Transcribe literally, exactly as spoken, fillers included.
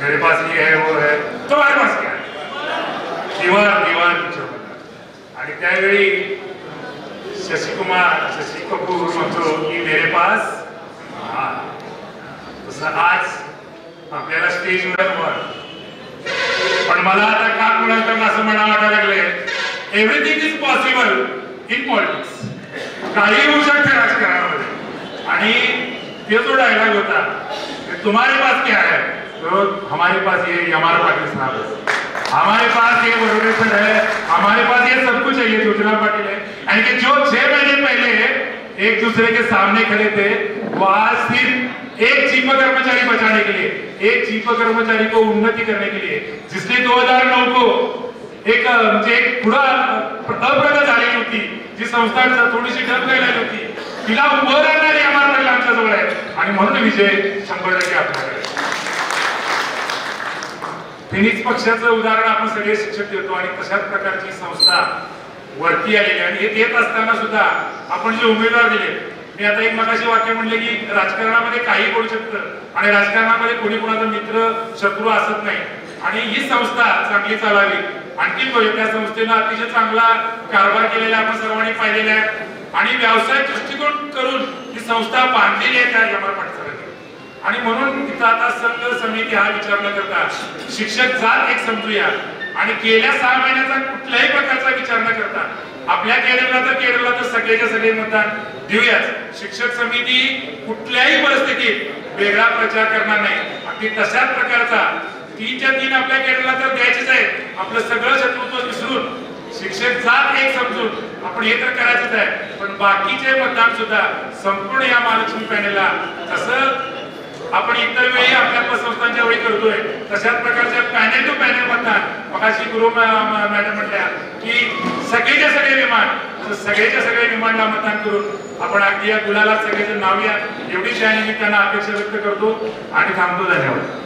मेरे पास ये है वो है, तुम्हारे पास क्या है? दीवार दीवार पिक्चर बनला आणि त्यावेळी शशि कुमार शशि कपूर म्हणतो की मेरे पास हा. तसं आज आपल्याला स्टेजवर वर पण मला आता का कुणाला तर असं म्हणा वाटायला लागलंय everything is possible in politics. काही होऊ शकते राजकारणामध्ये. आणि ते जो डायलॉग होता तुम्हारे पास क्या है तो हमारे पास ये हमारा पाटिल साहब, हमारे पास ये बरोबर है, हमारे पास ये सब कुछ है. ये सूचना पाटिल है यानी कि जो छह महीने पहले एक दूसरे के सामने खड़े थे वो आज सिर्फ एक चीफ कर्मचारी बचाने के लिए, एक चीफ कर्मचारी को उन्नति करने के लिए, जिसने दो हजार नौ को एक म्हणजे एक पुढे अप्रगत झालेली होती, जी संस्था थोडीशी ढब गेलेली होती, तिला उभं राहणारी आम्हाला आमच्या जवळ आहे. आणि म्हणून विजय शंभर टक्के आपल्याकडे. फिनिक्स पक्षाचं उदाहरण आपण सगळे शिक्षक देतो आणि तशाच प्रकारची संस्था वरती आलेली. आणि हे देत असताना सुद्धा आपण जे उमेदवार दिले, मी आता एक मगाशी वाक्य म्हणले की राजकारणामध्ये काही करू शकतं आणि राजकारणामध्ये कोणी कोणाचा मित्र शत्रू असत नाही. आणि ही संस्था चांगली चालावी आणखी त्या संस्थेनं अतिशय चांगला कारभार केलेला आपण सर्वांनी पाहिलेला आहे. आणि व्यवसाय दृष्टिकोन करून ही संस्था बांधलेली आहे त्या यमार पाटसरांनी. आणि म्हणून तिथं आता संघ समिती हा विचार न करता शिक्षक जात एक समजूया आणि गेल्या सहा महिन्याचा कुठल्याही प्रकारचा विचार न करता आपल्या केडरला तर केडरला तर सगळेच्या सगळे मतदान देऊयाच. शिक्षक समिती कुठल्याही परिस्थितीत वेगळा प्रचार करणार नाही. अगदी तशाच प्रकारचा तीनच्या तीन आपल्या केडरला तर द्यायचेच आहे. आपलं सगळं शत्रुत्व विसरून शिक्षक जात एक समजून आपण हे तर करायचंच आहे. पण बाकीचे मतदान सुद्धा संपूर्ण या महालक्ष्मी पॅनेलला जसं आपण इतर वेळी आपल्या पतसंस्थांच्या वेळी करतोय तशाच प्रकारच्या पॅनेल टू पॅनेल मतदान. मगाशी गुरु मॅडम म्हटल्या की सगळेच्या सगळे विमान सगळेच्या सगळे विमानला मतदान करून आपण अगदी या गुलाला सगळेजण नावूया एवढीच या निमित्तानं अपेक्षा व्यक्त करतो आणि थांबतो. धन्यवाद.